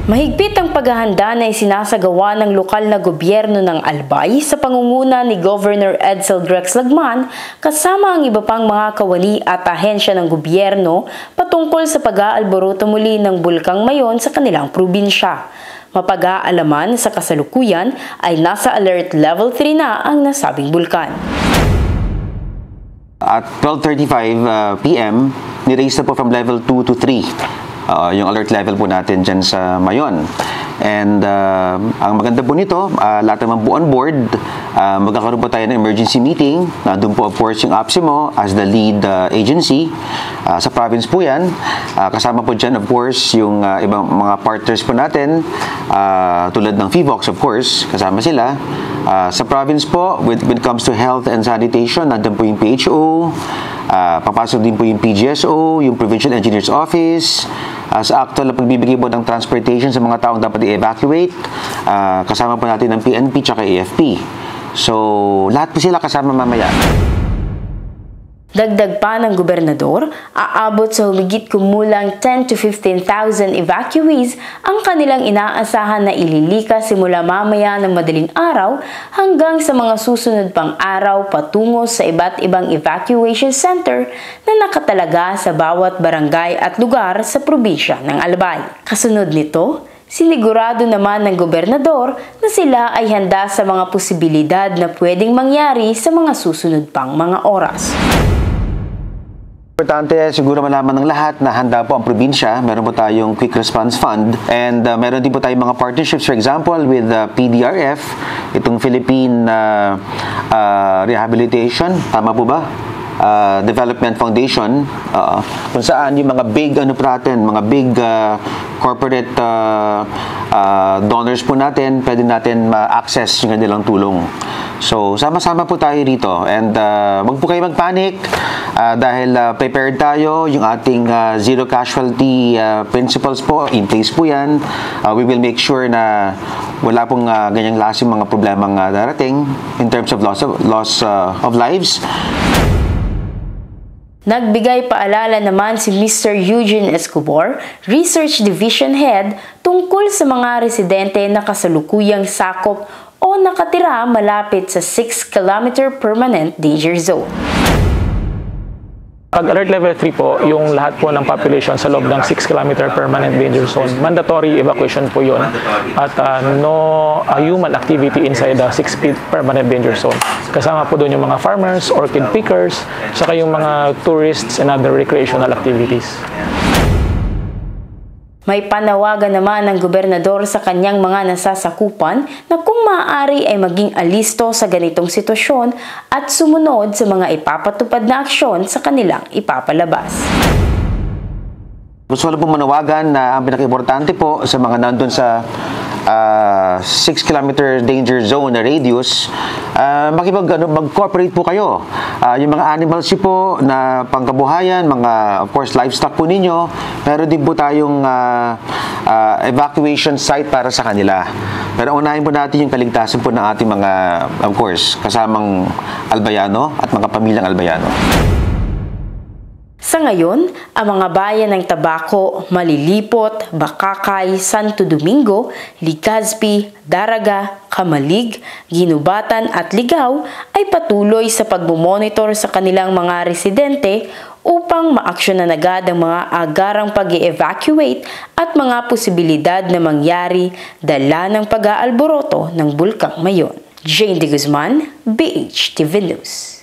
Mahigpit ang paghahanda na isinasagawa ng lokal na gobyerno ng Albay sa pangunguna ni Governor Edsel Grex Lagman kasama ang iba pang mga kawani at ahensya ng gobyerno patungkol sa pag-aalboroto muli ng Bulkang Mayon sa kanilang probinsya. Mapag-aalaman sa kasalukuyan ay nasa alert level 3 na ang nasabing bulkan. At 12:35 PM, ni-raise na po from level 2 to 3. Yung alert level po natin dyan sa Mayon. And ang maganda po nito, lahat naman po on board, magkakaroon po tayo ng emergency meeting. Doon po of course yung APSIMO as the lead agency. Sa province po yan. Kasama po dyan of course yung ibang mga partners po natin, tulad ng FIVOX of course, kasama sila. Sa province po, when it comes to health and sanitation, nandun po yung PHO, papasok din po yung PGSO, yung Provincial Engineers Office, sa actual na pagbibigay po ng transportation sa mga taong dapat i-evacuate, kasama po natin ng PNP tsaka AFP. So, lahat po sila kasama mamaya. Dagdag pa ng gobernador, aabot sa humigit kumulang 10 to 15,000 evacuees ang kanilang inaasahan na ililikas simula mamaya ng madaling araw hanggang sa mga susunod pang araw patungo sa iba't ibang evacuation center na nakatalaga sa bawat barangay at lugar sa probinsya ng Albay. Kasunod nito, sinigurado naman ng gobernador na sila ay handa sa mga posibilidad na pwedeng mangyari sa mga susunod pang mga oras. Importante siguro malaman ng lahat na handa po ang probinsya. Meron po tayong Quick Response Fund and meron din po tayong mga partnerships, for example with PDRF, itong Philippine Rehabilitation, tama po ba? Development Foundation, kung saan yung mga big mga big corporate donors po natin, pwede natin ma-access yung kanilang tulong. So, sama-sama po tayo rito and wag po kayo magpanic dahil prepared tayo, yung ating zero casualty principles po, in place po yan. We will make sure na wala pong ganyang klaseng mga problemang darating in terms of loss of lives. Nagbigay paalala naman si Mr. Eugene Escobar, Research Division Head, tungkol sa mga residente na kasalukuyang sakop o nakatira malapit sa 6-kilometer permanent danger zone. Pag alert level 3 po, yung lahat po ng population sa loob ng 6-kilometer permanent danger zone, mandatory evacuation po yun at no human activity inside the 6-feet permanent danger zone. Kasama po doon yung mga farmers, orchid pickers, saka yung mga tourists and other recreational activities. May panawagan naman ng gobernador sa kanyang mga nasasakupan na kung maaari ay maging alisto sa ganitong sitwasyon at sumunod sa mga ipapatupad na aksyon sa kanilang ipapalabas. Gusto ko po manawagan na ang pinaka-importante po sa mga nandun sa 6-kilometer danger zone na radius, mag-cooperate po kayo. Yung mga animals po na pangkabuhayan, mga of course livestock po ninyo, meron din po tayong evacuation site para sa kanila. Pero unahin po natin yung kaligtasan po ng ating mga, of course, kasamang Albayano at mga pamilyang Albayano. Sa ngayon, ang mga bayan ng Tabaco, Malilipot, Bakakay, Santo Domingo, Legazpi, Daraga, Kamalig, Ginubatan at Ligao ay patuloy sa pagmumonitor sa kanilang mga residente upang maaksyonan agad ang mga agarang pag-evacuate at mga posibilidad na mangyari dala ng pag-aalboroto ng Bulkang Mayon. Jane De Guzman, BHTV News.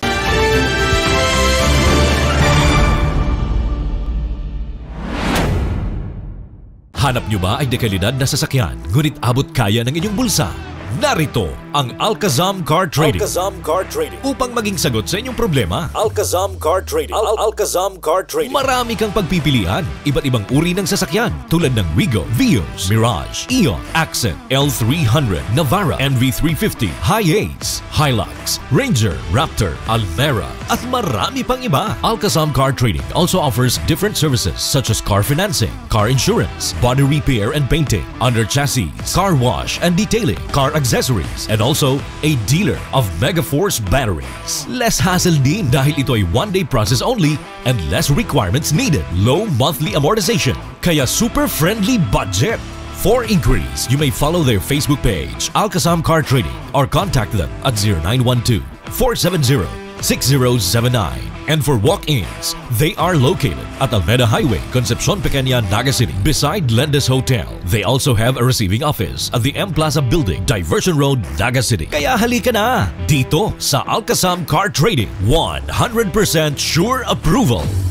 Hanap nyo ba ay dekalidad na sasakyan, ngunit abot kaya ng inyong bulsa? Narito ang Alcazam Car Trading. Alcazam Car Trading. Upang maging sagot sa inyong problema. Alcazam Car Trading. Alcazam Car Trading. Marami kang pagpipilian. Iba't ibang uri ng sasakyan tulad ng Wigo, Vios, Mirage, Eon, Accent, L300, Navara, NV350, Hiace, Hilux, Ranger, Raptor, Almera, at marami pang iba. Alcazam Car Trading also offers different services such as car financing, car insurance, body repair and painting, under chassis, car wash and detailing, car accessories, and also a dealer of Megaforce batteries. Less hassle din dahil ito ay one-day process only and less requirements needed. Low monthly amortization, kaya super friendly budget. For inquiries, you may follow their Facebook page, Alcazam Car Trading, or contact them at 0912-470-6079. And for walk-ins, they are located at Almeda Highway, Concepcion Pequeña, Naga City, beside Lendes Hotel. They also have a receiving office at the M Plaza Building, Diversion Road, Naga City. Kaya halika na dito sa Alcazam Car Trading. 100% sure approval.